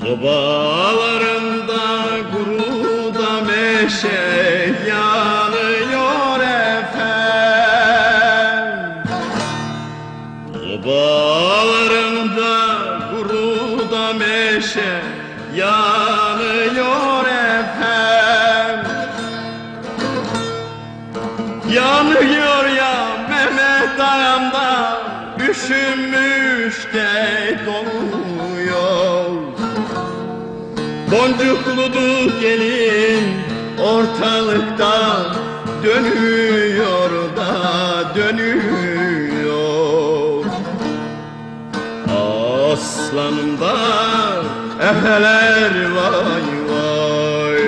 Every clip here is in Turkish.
Obalarında guruda meşe yanıyor efendim. Obalarında guruda meşe yanıyor efendim. Yanıyor ya Mehmet Ağam'da, üşümüş de donuyor. Boncukludu gelin ortalıkta dönüyor da dönüyor. Aslanım da efeler vay vay.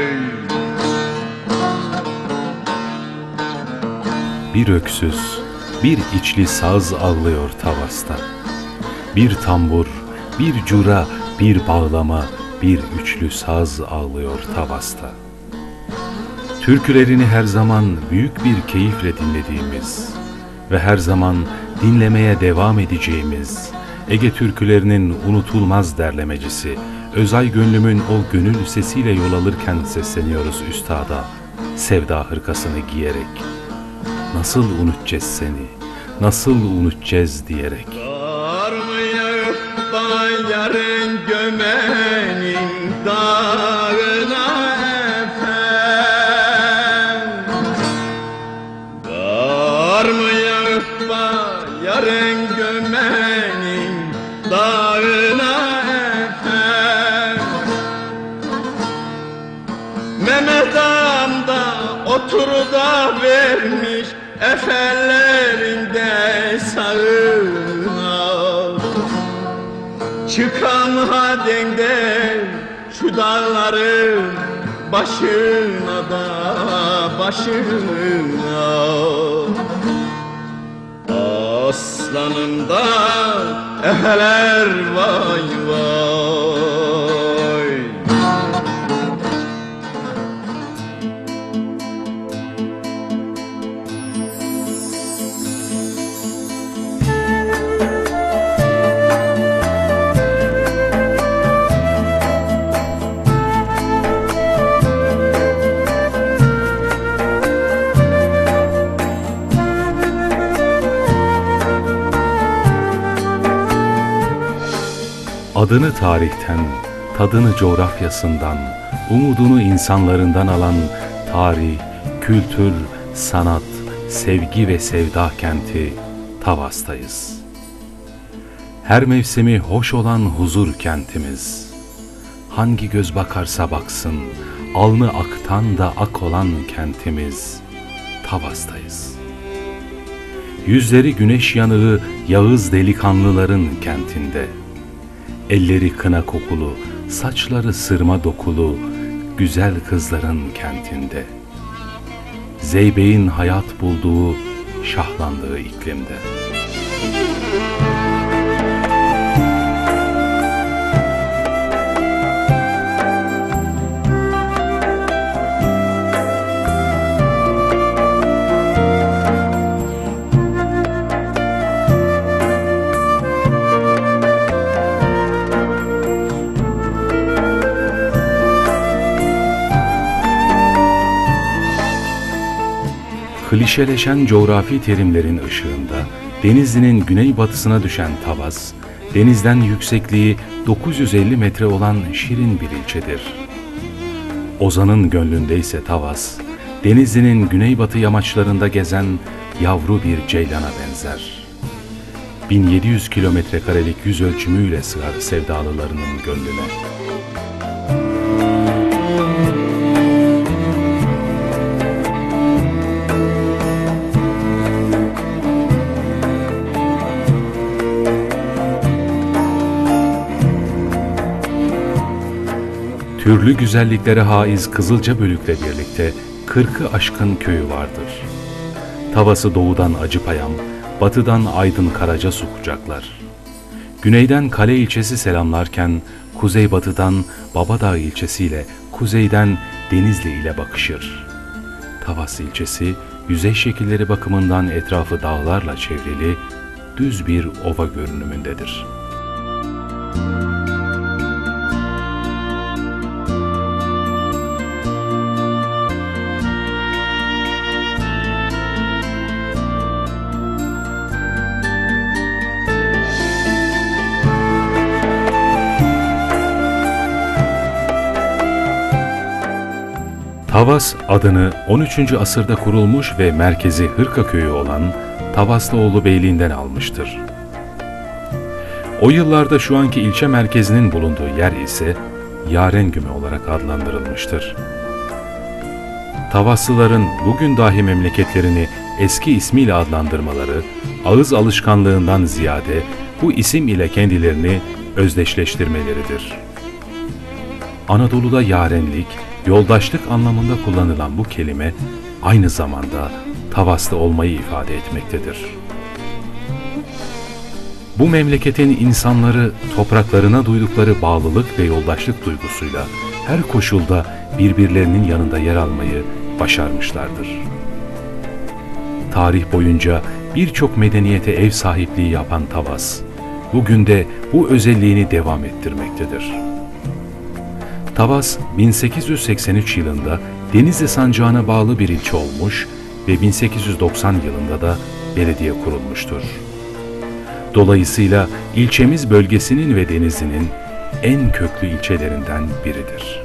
Bir öksüz, bir içli saz ağlıyor Tavas'ta. Bir tambur, bir cura, bir bağlama, bir üçlü saz ağlıyor Tavas'ta. Türkülerini her zaman büyük bir keyifle dinlediğimiz ve her zaman dinlemeye devam edeceğimiz Ege türkülerinin unutulmaz derlemecisi Özay Gönlüm'ün o gönül sesiyle yol alırken sesleniyoruz üstada, sevda hırkasını giyerek. Nasıl unutacağız seni, nasıl unutacağız diyerek. Kar mı yağıp yarın gömenin dağına efendim? Kar mı yağıp yarın gömenin dağına efendim? Mehmet Ağam da otur da vermiş efellerinde sağına. Çıkan hadende şu dağların başına da başına. Aslanım da efeler vay vay. Adını tarihten, tadını coğrafyasından, umudunu insanlarından alan tarih, kültür, sanat, sevgi ve sevda kenti Tavas'tayız. Her mevsimi hoş olan huzur kentimiz. Hangi göz bakarsa baksın, alnı aktan da ak olan kentimiz Tavas'tayız. Yüzleri güneş yanığı Yağız delikanlıların kentinde. Elleri kına kokulu, saçları sırma dokulu, güzel kızların kentinde. Zeybeğin hayat bulduğu, şahlandığı iklimde. Klişeleşen coğrafi terimlerin ışığında Denizli'nin güneybatısına düşen Tavas, denizden yüksekliği 950 metre olan şirin bir ilçedir. Ozan'ın gönlünde ise Tavas, Denizli'nin güneybatı yamaçlarında gezen yavru bir ceylana benzer. 1700 kilometre karelik yüz ölçümüyle sığar sevdalılarının gönlüne. Türlü güzelliklere haiz Kızılcabölük'le birlikte 40'ı aşkın köyü vardır. Tavas'ı doğudan Acıpayam, batıdan Aydın Karacasu kucaklar. Güneyden Kale ilçesi selamlarken, kuzeybatıdan Babadağ ilçesiyle, kuzeyden Denizli ile bakışır. Tavas ilçesi, yüzey şekilleri bakımından etrafı dağlarla çevrili, düz bir ova görünümündedir. Tavas adını 13. asırda kurulmuş ve merkezi Hırka köyü olan Tavaslıoğlu Beyliği'nden almıştır. O yıllarda şu anki ilçe merkezinin bulunduğu yer ise Yarengüme olarak adlandırılmıştır. Tavaslıların bugün dahi memleketlerini eski ismiyle adlandırmaları, ağız alışkanlığından ziyade bu isim ile kendilerini özdeşleştirmeleridir. Anadolu'da yarenlik, yoldaşlık anlamında kullanılan bu kelime aynı zamanda Tavaslı olmayı ifade etmektedir. Bu memleketin insanları topraklarına duydukları bağlılık ve yoldaşlık duygusuyla her koşulda birbirlerinin yanında yer almayı başarmışlardır. Tarih boyunca birçok medeniyete ev sahipliği yapan Tavas, bugün de bu özelliğini devam ettirmektedir. Tavas, 1883 yılında Denizli Sancağı'na bağlı bir ilçe olmuş ve 1890 yılında da belediye kurulmuştur. Dolayısıyla ilçemiz bölgesinin ve Denizli'nin en köklü ilçelerinden biridir.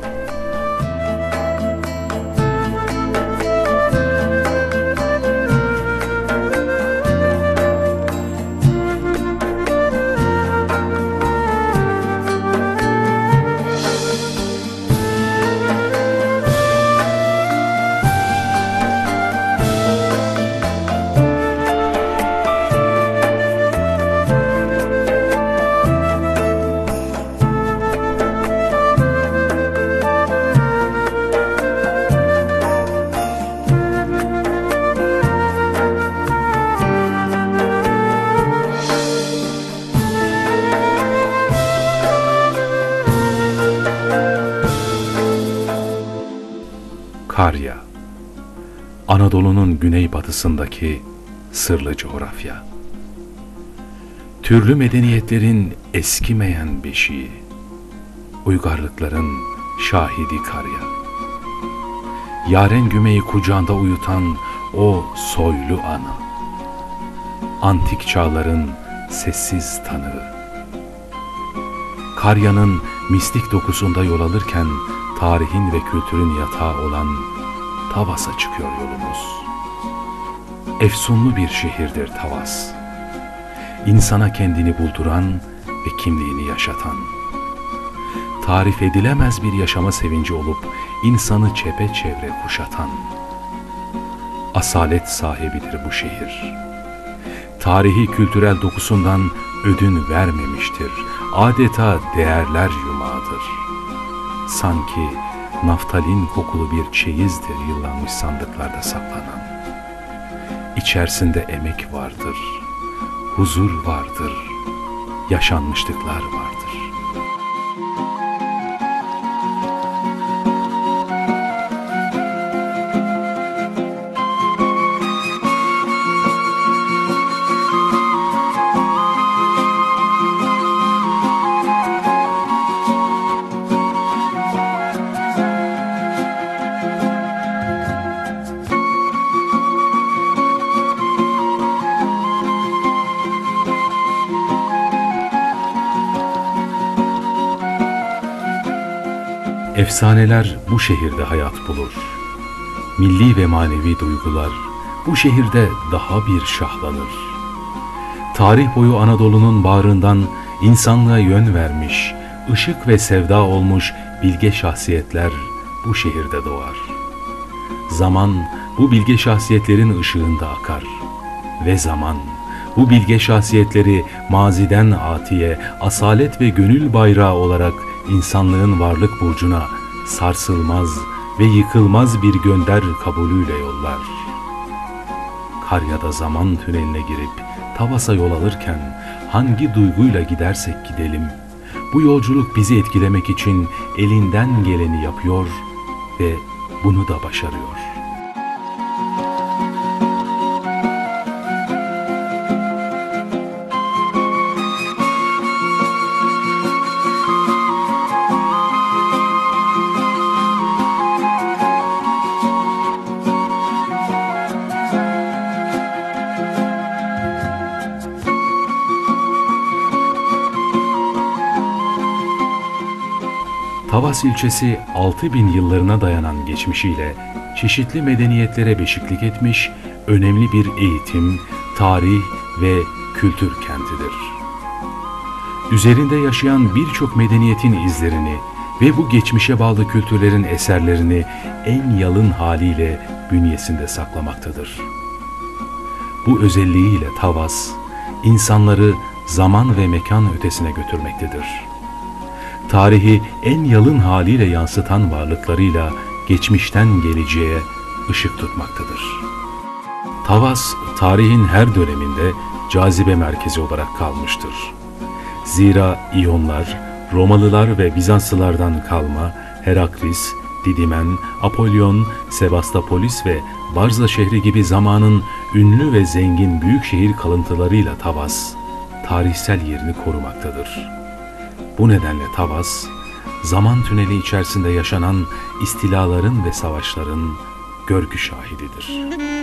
Karya, Anadolu'nun güneybatısındaki sırlı coğrafya. Türlü medeniyetlerin eskimeyen beşiği, uygarlıkların şahidi Karya. Yarengüme'yi kucağında uyutan o soylu ana, antik çağların sessiz tanığı. Karya'nın mistik dokusunda yol alırken tarihin ve kültürün yatağı olan Tavas'a çıkıyor yolumuz. Efsunlu bir şehirdir Tavas. İnsana kendini bulduran ve kimliğini yaşatan. Tarif edilemez bir yaşama sevinci olup insanı çepeçevre kuşatan. Asalet sahibidir bu şehir. Tarihi kültürel dokusundan ödün vermemiştir. Adeta değerler yumağıdır. Sanki naftalin kokulu bir çeyizdir yıllanmış sandıklarda saklanan. İçerisinde emek vardır, huzur vardır, yaşanmışlıklar vardır. Efsaneler bu şehirde hayat bulur. Milli ve manevi duygular bu şehirde daha bir şahlanır. Tarih boyu Anadolu'nun bağrından insanlığa yön vermiş, ışık ve sevda olmuş bilge şahsiyetler bu şehirde doğar. Zaman bu bilge şahsiyetlerin ışığında akar ve zaman bu bilge şahsiyetleri maziden atiye, asalet ve gönül bayrağı olarak insanlığın varlık burcuna sarsılmaz ve yıkılmaz bir gönder kabulüyle yollar. Karya'da zaman tüneline girip Tavas'a yol alırken hangi duyguyla gidersek gidelim, bu yolculuk bizi etkilemek için elinden geleni yapıyor ve bunu da başarıyor. Tavas ilçesi 6000 yıllarına dayanan geçmişiyle çeşitli medeniyetlere beşiklik etmiş önemli bir eğitim, tarih ve kültür kentidir. Üzerinde yaşayan birçok medeniyetin izlerini ve bu geçmişe bağlı kültürlerin eserlerini en yalın haliyle bünyesinde saklamaktadır. Bu özelliğiyle Tavas, insanları zaman ve mekan ötesine götürmektedir. Tarihi en yalın haliyle yansıtan varlıklarıyla geçmişten geleceğe ışık tutmaktadır. Tavas, tarihin her döneminde cazibe merkezi olarak kalmıştır. Zira İyonlar, Romalılar ve Bizanslılardan kalma Heraklis, Didimen, Apollon, Sevastopolis ve Barza şehri gibi zamanın ünlü ve zengin büyük şehir kalıntılarıyla Tavas, tarihsel yerini korumaktadır. Bu nedenle Tavas, zaman tüneli içerisinde yaşanan istilaların ve savaşların görgü şahididir.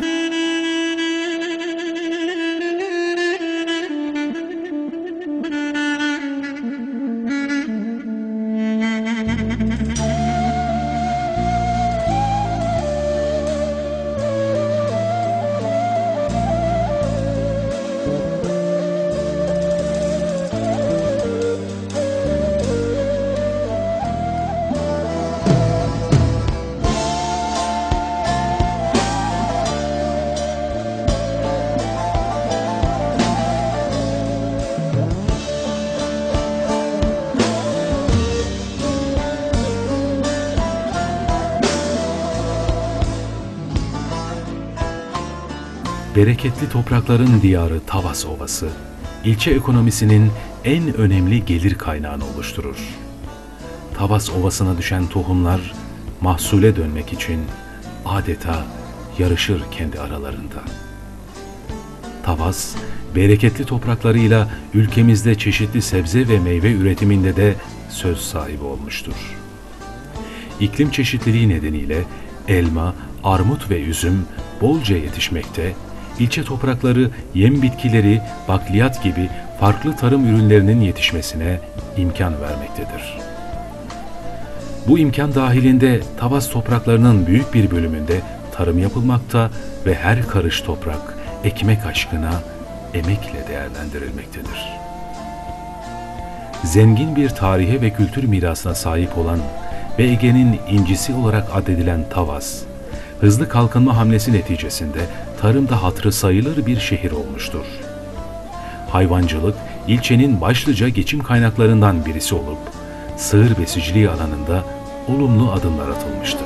Bereketli toprakların diyarı Tavas Ovası, ilçe ekonomisinin en önemli gelir kaynağını oluşturur. Tavas Ovası'na düşen tohumlar mahsule dönmek için adeta yarışır kendi aralarında. Tavas, bereketli topraklarıyla ülkemizde çeşitli sebze ve meyve üretiminde de söz sahibi olmuştur. İklim çeşitliliği nedeniyle elma, armut ve üzüm bolca yetişmekte, İlçe toprakları yem bitkileri, bakliyat gibi farklı tarım ürünlerinin yetişmesine imkan vermektedir. Bu imkan dahilinde Tavas topraklarının büyük bir bölümünde tarım yapılmakta ve her karış toprak ekmek aşkına emekle değerlendirilmektedir. Zengin bir tarihe ve kültür mirasına sahip olan ve Ege'nin incisi olarak addedilen Tavas, hızlı kalkınma hamlesi neticesinde tarımda hatırı sayılır bir şehir olmuştur. Hayvancılık, ilçenin başlıca geçim kaynaklarından birisi olup, sığır besiciliği alanında olumlu adımlar atılmıştır.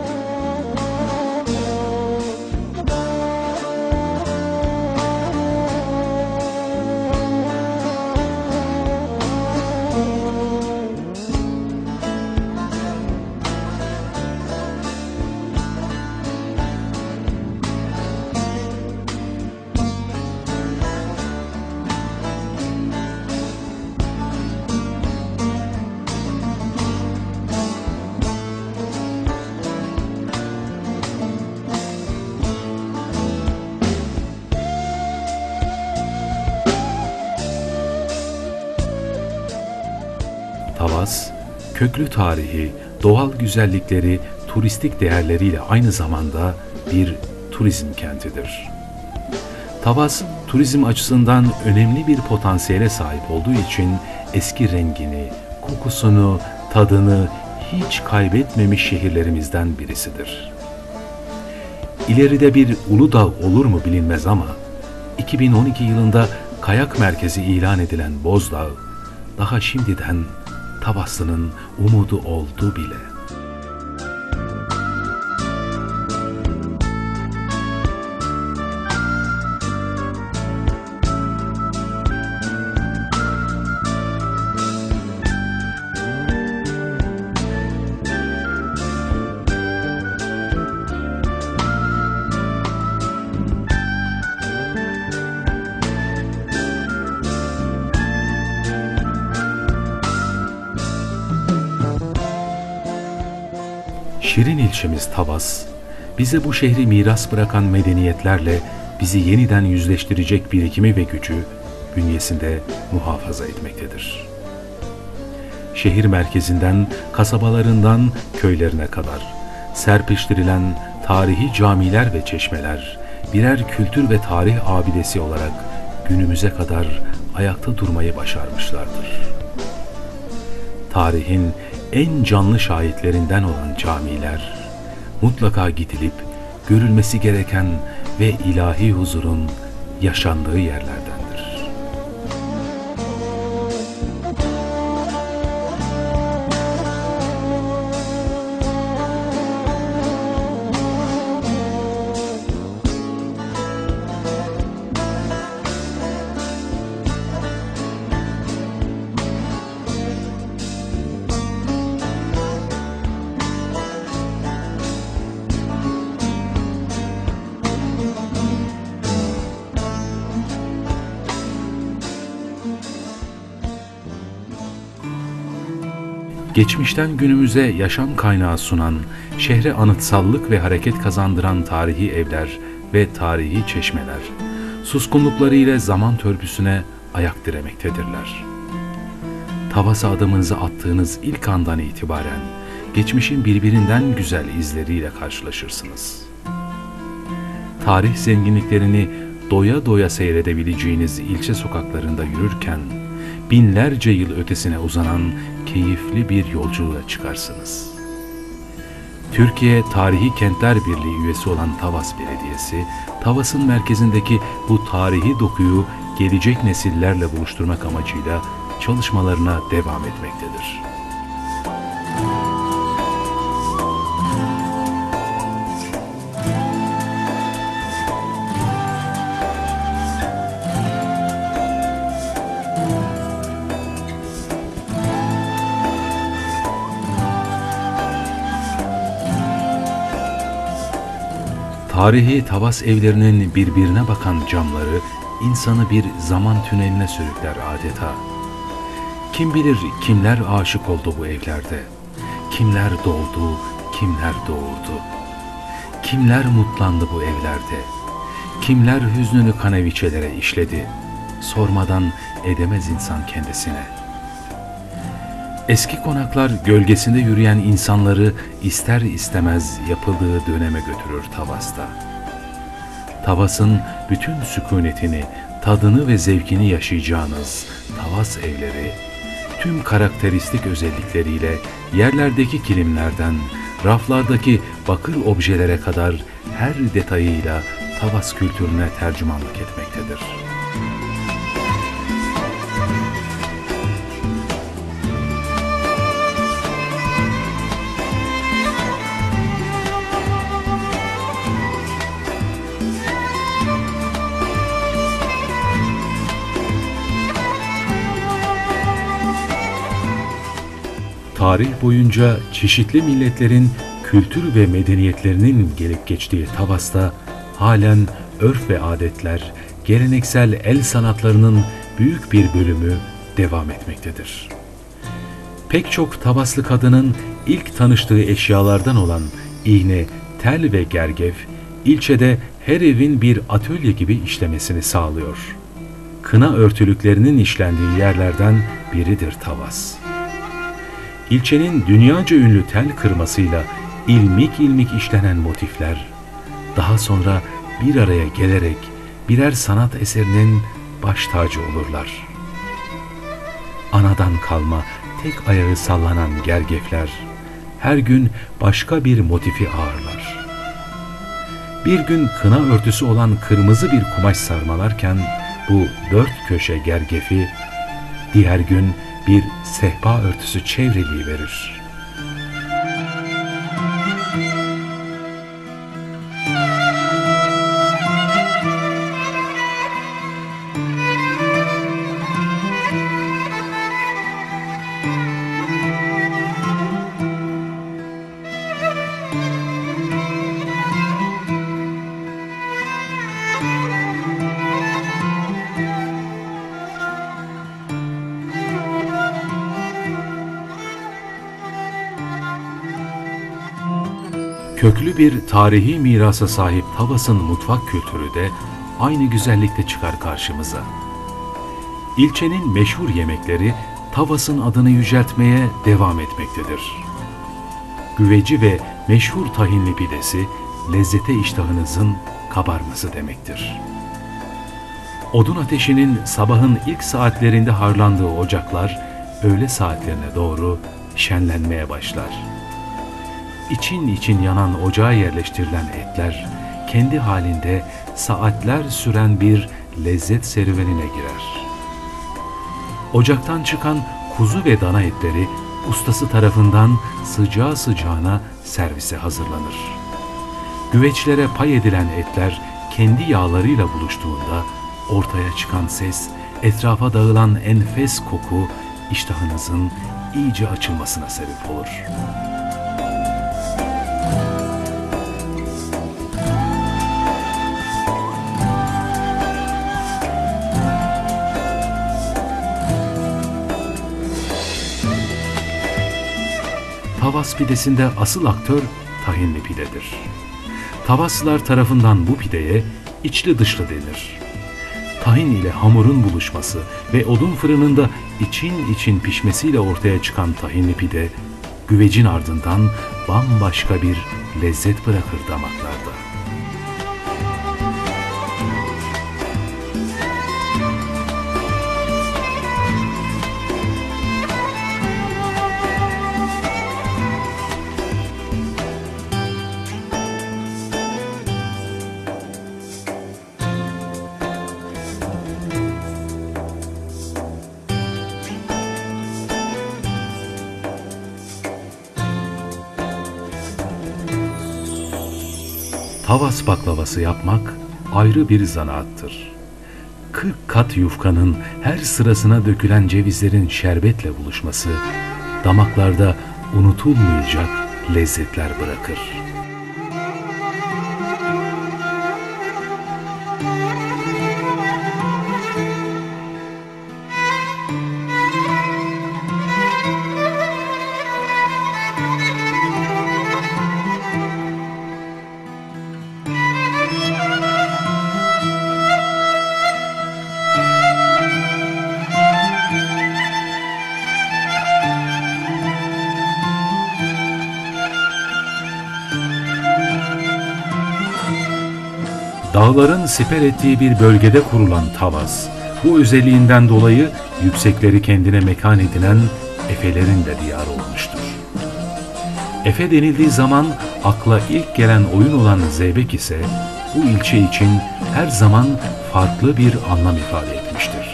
Tavas, köklü tarihi, doğal güzellikleri, turistik değerleriyle aynı zamanda bir turizm kentidir. Tavas, turizm açısından önemli bir potansiyele sahip olduğu için eski rengini, kokusunu, tadını hiç kaybetmemiş şehirlerimizden birisidir. İleride bir Uludağ olur mu bilinmez ama 2012 yılında kayak merkezi ilan edilen Bozdağ, daha şimdiden Tavaslı'nın umudu oldu bile. Şirin ilçemiz Tavas, bize bu şehri miras bırakan medeniyetlerle bizi yeniden yüzleştirecek birikimi ve gücü bünyesinde muhafaza etmektedir. şehir merkezinden, kasabalarından köylerine kadar serpiştirilen tarihi camiler ve çeşmeler birer kültür ve tarih abidesi olarak günümüze kadar ayakta durmayı başarmışlardır. Tarihin en canlı şahitlerinden olan camiler mutlaka gidilip görülmesi gereken ve ilahi huzurun yaşandığı yerlerdendir. Geçmişten günümüze yaşam kaynağı sunan, şehre anıtsallık ve hareket kazandıran tarihi evler ve tarihi çeşmeler, suskunluklarıyla zaman törpüsüne ayak diremektedirler. Tavas'a adımınızı attığınız ilk andan itibaren, geçmişin birbirinden güzel izleriyle karşılaşırsınız. Tarih zenginliklerini doya doya seyredebileceğiniz ilçe sokaklarında yürürken, binlerce yıl ötesine uzanan keyifli bir yolculuğa çıkarsınız. Türkiye Tarihi Kentler Birliği üyesi olan Tavas Belediyesi, Tavas'ın merkezindeki bu tarihi dokuyu gelecek nesillerle buluşturmak amacıyla çalışmalarına devam etmektedir. Tarihi Tavas evlerinin birbirine bakan camları insanı bir zaman tüneline sürükler adeta. Kim bilir kimler aşık oldu bu evlerde, kimler doldu, kimler doğurdu. Kimler mutlandı bu evlerde, kimler hüznünü kaneviçelere işledi, sormadan edemez insan kendisine. Eski konaklar gölgesinde yürüyen insanları ister istemez yapıldığı döneme götürür Tavas'ta. Tavas'ın bütün sükunetini, tadını ve zevkini yaşayacağınız Tavas evleri, tüm karakteristik özellikleriyle yerlerdeki kilimlerden, raflardaki bakır objelere kadar her detayıyla Tavas kültürüne tercümanlık etmektedir. Tarih boyunca çeşitli milletlerin kültür ve medeniyetlerinin gelip geçtiği Tavas'ta halen örf ve adetler, geleneksel el sanatlarının büyük bir bölümü devam etmektedir. Pek çok Tavaslı kadının ilk tanıştığı eşyalardan olan iğne, tel ve gergef, ilçede her evin bir atölye gibi işlemesini sağlıyor. Kına örtülüklerinin işlendiği yerlerden biridir Tavas. İlçenin dünyaca ünlü tel kırmasıyla ilmik ilmik işlenen motifler, daha sonra bir araya gelerek birer sanat eserinin baş tacı olurlar. Anadan kalma tek ayağı sallanan gergefler, her gün başka bir motifi ağırlar. Bir gün kına örtüsü olan kırmızı bir kumaş sarmalarken bu dört köşe gergefi, diğer gün bir sehpa örtüsü çevreleyiverir. Köklü bir tarihi mirasa sahip Tavas'ın mutfak kültürü de aynı güzellikte çıkar karşımıza. İlçenin meşhur yemekleri Tavas'ın adını yüceltmeye devam etmektedir. Güveci ve meşhur tahinli pidesi, lezzete iştahınızın kabarması demektir. Odun ateşinin sabahın ilk saatlerinde harlandığı ocaklar, öğle saatlerine doğru şenlenmeye başlar. İçin için yanan ocağa yerleştirilen etler, kendi halinde saatler süren bir lezzet serüvenine girer. Ocaktan çıkan kuzu ve dana etleri, ustası tarafından sıcağı sıcağına servise hazırlanır. Güveçlere pay edilen etler, kendi yağlarıyla buluştuğunda, ortaya çıkan ses, etrafa dağılan enfes koku, iştahınızın iyice açılmasına sebep olur. Tavas pidesinde asıl aktör tahinli pidedir. Tavaslılar tarafından bu pideye içli dışlı denir. Tahin ile hamurun buluşması ve odun fırınında için için pişmesiyle ortaya çıkan tahinli pide, güvecin ardından bambaşka bir lezzet bırakır damaklarda. Tavas baklavası yapmak ayrı bir zanaattır. 40 kat yufkanın her sırasına dökülen cevizlerin şerbetle buluşması, damaklarda unutulmayacak lezzetler bırakır. Dağların siper ettiği bir bölgede kurulan Tavas, bu özelliğinden dolayı yüksekleri kendine mekan edinen Efelerin de diyarı olmuştur. Efe denildiği zaman akla ilk gelen oyun olan zeybek ise bu ilçe için her zaman farklı bir anlam ifade etmiştir.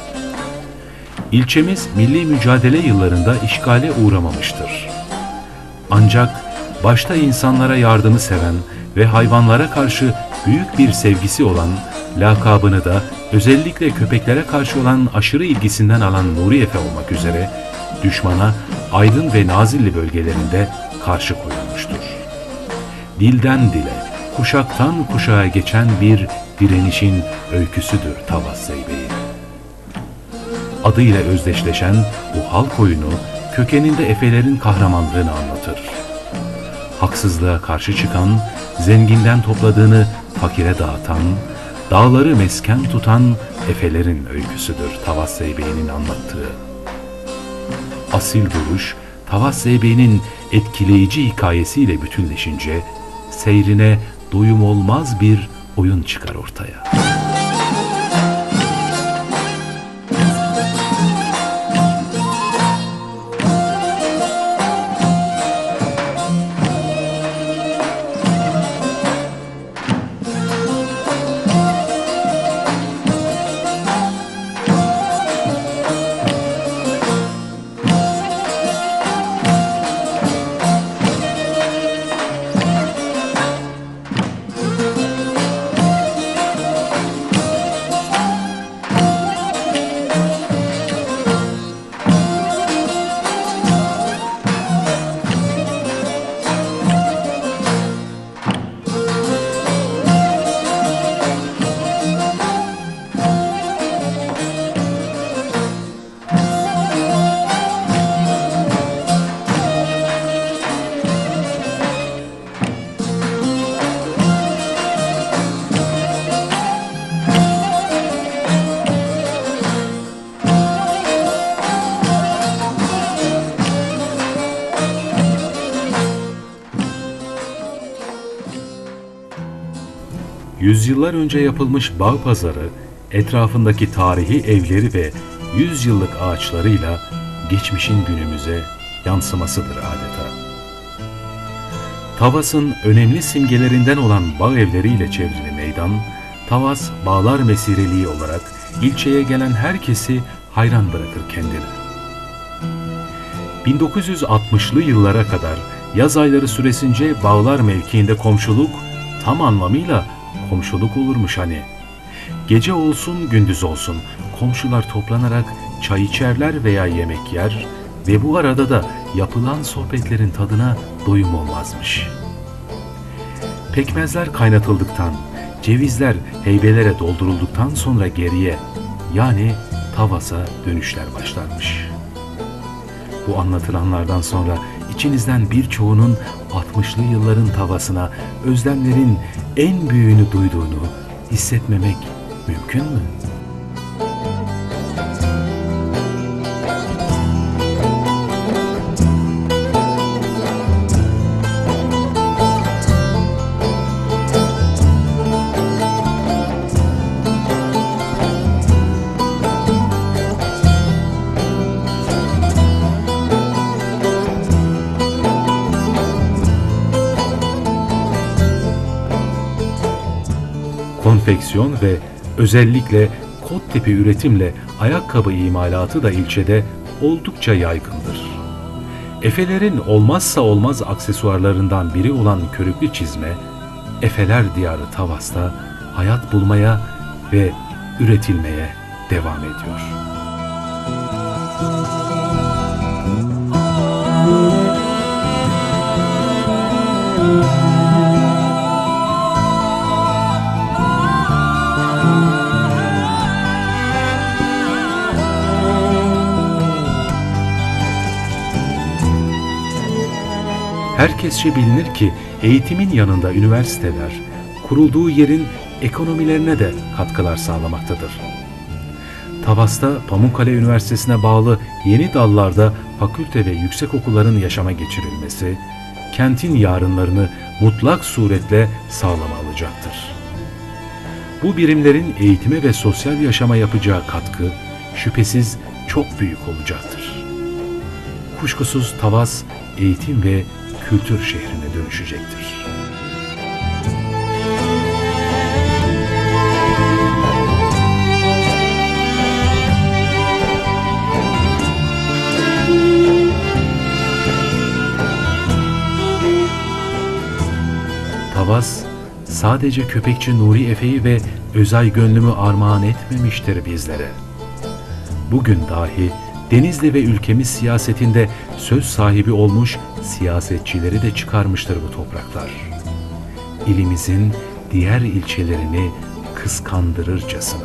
İlçemiz milli mücadele yıllarında işgale uğramamıştır. Ancak başta insanlara yardımı seven ve hayvanlara karşı büyük bir sevgisi olan, lakabını da özellikle köpeklere karşı olan aşırı ilgisinden alan Nuri Efe olmak üzere düşmana Aydın ve Nazilli bölgelerinde karşı koyulmuştur. Dilden dile, kuşaktan kuşağa geçen bir direnişin öyküsüdür Tavas Zeybeği. Adıyla özdeşleşen bu halk oyunu kökeninde Efelerin kahramanlığını anlatır. Haksızlığa karşı çıkan, zenginden topladığını fakire dağıtan, dağları mesken tutan Efelerin öyküsüdür Tavas Zeybeği'nin anlattığı. Asil duruş, Tavas Zeybeği'nin etkileyici hikayesiyle bütünleşince, seyrine doyum olmaz bir oyun çıkar ortaya. yüzyıllar önce yapılmış bağ pazarı, etrafındaki tarihi evleri ve 100 yıllık ağaçlarıyla geçmişin günümüze yansımasıdır adeta. Tavas'ın önemli simgelerinden olan bağ evleriyle çevrili meydan, Tavas Bağlar Mesireliği olarak ilçeye gelen herkesi hayran bırakır kendine. 1960'lı yıllara kadar yaz ayları süresince Bağlar mevkiinde komşuluk tam anlamıyla komşuluk olurmuş hani. Gece olsun gündüz olsun komşular toplanarak çay içerler veya yemek yer ve bu arada da yapılan sohbetlerin tadına doyum olmazmış. Pekmezler kaynatıldıktan, cevizler heybelere doldurulduktan sonra geriye, yani Tavas'a dönüşler başlarmış. Bu anlatılanlardan sonra içinizden birçoğunun 60'lı yılların Tavas'ına özlemlerin en büyüğünü duyduğunu hissetmemek mümkün mü? Konfeksiyon ve özellikle kot tipi üretimle ayakkabı imalatı da ilçede oldukça yaygındır. Efelerin olmazsa olmaz aksesuarlarından biri olan körüklü çizme, Efeler diyarı Tavas'ta hayat bulmaya ve üretilmeye devam ediyor. Herkesçe bilinir ki eğitimin yanında üniversiteler, kurulduğu yerin ekonomilerine de katkılar sağlamaktadır. Tavas'ta Pamukkale Üniversitesi'ne bağlı yeni dallarda fakülte ve yüksekokulların yaşama geçirilmesi, kentin yarınlarını mutlak suretle sağlama alacaktır. Bu birimlerin eğitime ve sosyal yaşama yapacağı katkı şüphesiz çok büyük olacaktır. Kuşkusuz Tavas eğitim ve kültür şehrine dönüşecektir. Tavas sadece köpekçi Nuri Efe'yi ve Özay Gönlüm'ü armağan etmemiştir bizlere. Bugün dahi Denizli ve ülkemiz siyasetinde söz sahibi olmuş siyasetçileri de çıkarmıştır bu topraklar. İlimizin diğer ilçelerini kıskandırırcasına.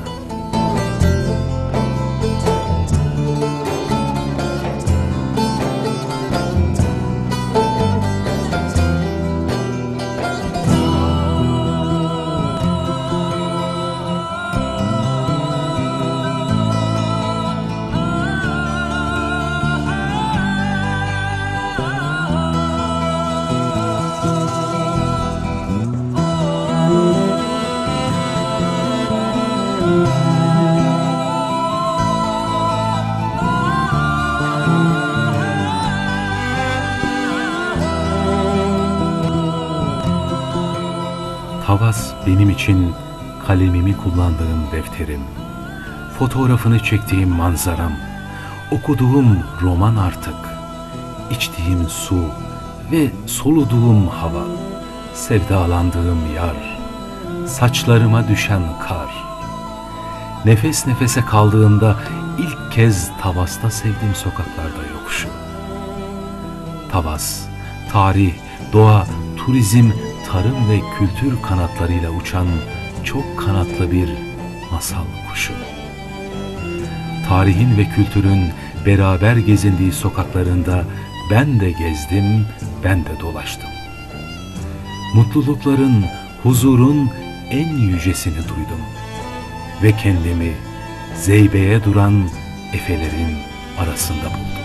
Tavas benim için kalemimi kullandığım defterim, fotoğrafını çektiğim manzaram, okuduğum roman artık, içtiğim su ve soluduğum hava, sevdalandığım yar, saçlarıma düşen kar. Nefes nefese kaldığımda ilk kez Tavas'ta sevdiğim sokaklarda yokuşu. Tavas, tarih, doğa, turizm, tarım ve kültür kanatlarıyla uçan çok kanatlı bir masal kuşu. Tarihin ve kültürün beraber gezindiği sokaklarında ben de gezdim, ben de dolaştım. Mutlulukların, huzurun en yücesini duydum ve kendimi zeybeye duran efelerin arasında buldum.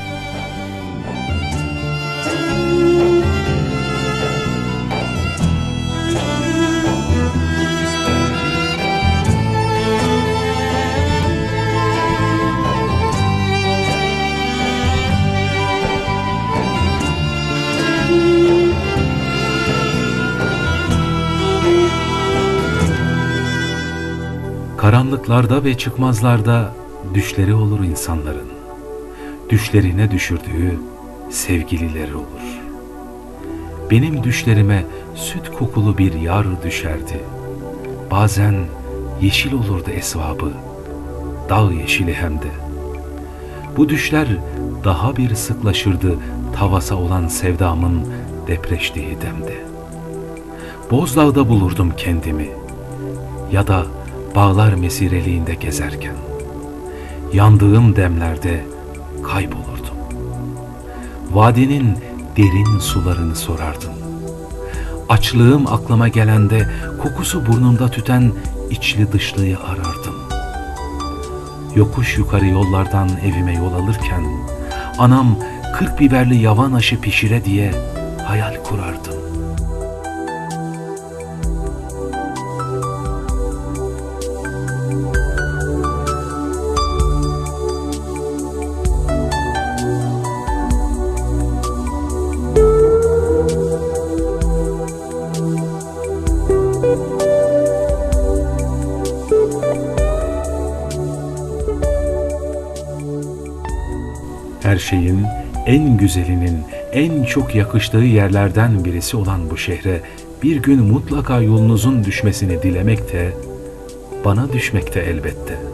Karanlıklarda ve çıkmazlarda düşleri olur insanların. Düşlerine düşürdüğü sevgilileri olur. Benim düşlerime süt kokulu bir yar düşerdi. Bazen yeşil olurdu esvabı, dağ yeşili hem de. Bu düşler daha bir sıklaşırdı tavasa olan sevdamın depreştiği demde. Bozdağ'da bulurdum kendimi ya da bağlar mesireliğinde gezerken. Yandığım demlerde kaybolurdum. Vadinin derin sularını sorardım. Açlığım aklıma gelende kokusu burnumda tüten içli dışlıyı arardım. Yokuş yukarı yollardan evime yol alırken anam 40 biberli yavan aşı pişire diye hayal kurardım. Her şeyin en güzelinin en çok yakıştığı yerlerden birisi olan bu şehre bir gün mutlaka yolunuzun düşmesini dilemek de bana düşmekte elbette.